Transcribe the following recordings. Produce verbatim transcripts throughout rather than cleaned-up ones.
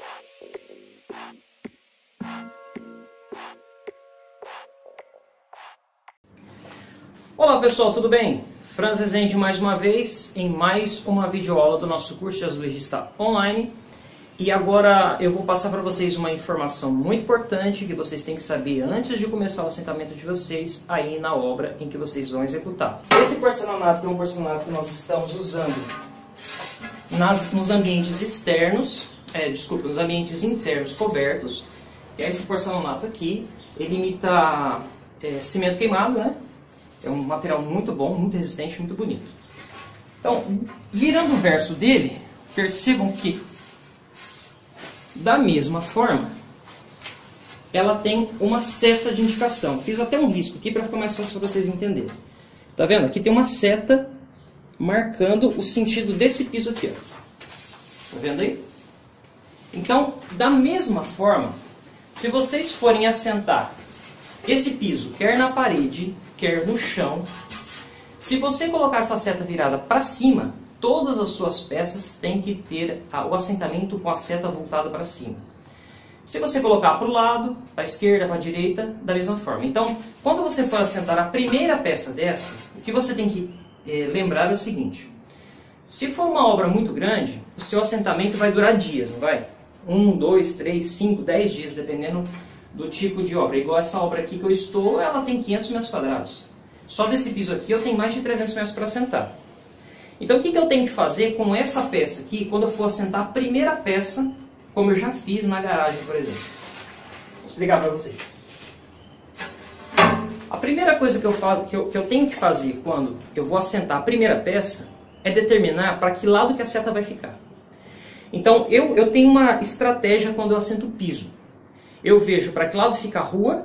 Olá pessoal, tudo bem? Franz Rezende mais uma vez em mais uma videoaula do nosso curso de azulejista online. E agora eu vou passar para vocês uma informação muito importante que vocês têm que saber antes de começar o assentamento de vocês aí na obra em que vocês vão executar. Esse porcelanato é um porcelanato que nós estamos usando nas, nos ambientes externos, é, desculpa, nos ambientes internos cobertos. E esse porcelanato aqui, ele imita é, cimento queimado, né? É um material muito bom, muito resistente, muito bonito. Então, virando o verso dele, percebam que, da mesma forma, ela tem uma seta de indicação. Fiz até um risco aqui para ficar mais fácil para vocês entenderem. Tá vendo? Aqui tem uma seta marcando o sentido desse piso aqui. Ó. Tá vendo aí? Então, da mesma forma, se vocês forem assentar esse piso, quer na parede, quer no chão, se você colocar essa seta virada para cima, todas as suas peças têm que ter o assentamento com a seta voltada para cima. Se você colocar para o lado, para a esquerda, para a direita, da mesma forma. Então, quando você for assentar a primeira peça dessa, o que você tem que é, lembrar é o seguinte. Se for uma obra muito grande, o seu assentamento vai durar dias, não vai? Um, dois, três, cinco, dez dias, dependendo do tipo de obra. Igual essa obra aqui que eu estou, ela tem quinhentos metros quadrados. Só desse piso aqui eu tenho mais de trezentos metros para assentar. Então o que, que eu tenho que fazer com essa peça aqui, quando eu for assentar a primeira peça, como eu já fiz na garagem, por exemplo? Vou explicar para vocês. A primeira coisa que eu, faço, que, eu, que eu tenho que fazer quando eu vou assentar a primeira peça é determinar para que lado que a seta vai ficar. Então eu, eu tenho uma estratégia quando eu assento o piso. Eu vejo para que lado fica a rua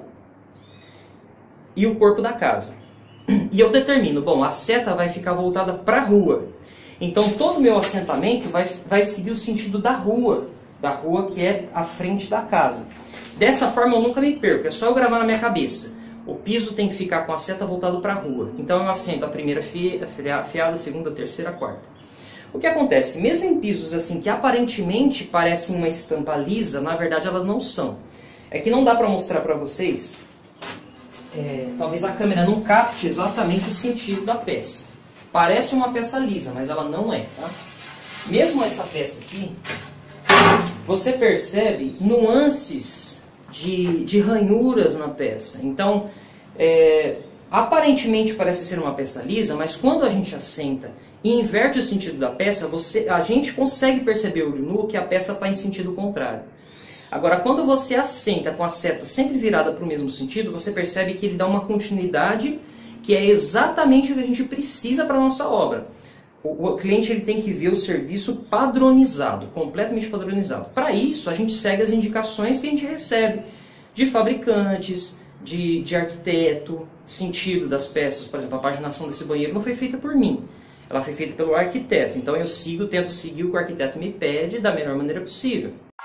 e o corpo da casa. E eu determino, bom, a seta vai ficar voltada para a rua. Então todo o meu assentamento vai, vai seguir o sentido da rua, da rua que é a frente da casa. Dessa forma eu nunca me perco, é só eu gravar na minha cabeça. O piso tem que ficar com a seta voltada para a rua. Então eu assento a primeira fiada, a segunda, a terceira, a quarta. O que acontece? Mesmo em pisos assim que aparentemente parecem uma estampa lisa, na verdade elas não são. É que não dá para mostrar para vocês, é, talvez a câmera não capte exatamente o sentido da peça. Parece uma peça lisa, mas ela não é. Tá? Mesmo essa peça aqui, você percebe nuances de, de ranhuras na peça. Então, é, aparentemente parece ser uma peça lisa, mas quando a gente assenta e inverte o sentido da peça, você, a gente consegue perceber olho nu que a peça está em sentido contrário. Agora, quando você assenta com a seta sempre virada para o mesmo sentido, você percebe que ele dá uma continuidade que é exatamente o que a gente precisa para a nossa obra. O, o cliente ele tem que ver o serviço padronizado, completamente padronizado. Para isso, a gente segue as indicações que a gente recebe de fabricantes, de, de arquiteto, sentido das peças. Por exemplo, a paginação desse banheiro não foi feita por mim. Ela foi feita pelo arquiteto. Então eu sigo, tento seguir o que o arquiteto me pede da melhor maneira possível.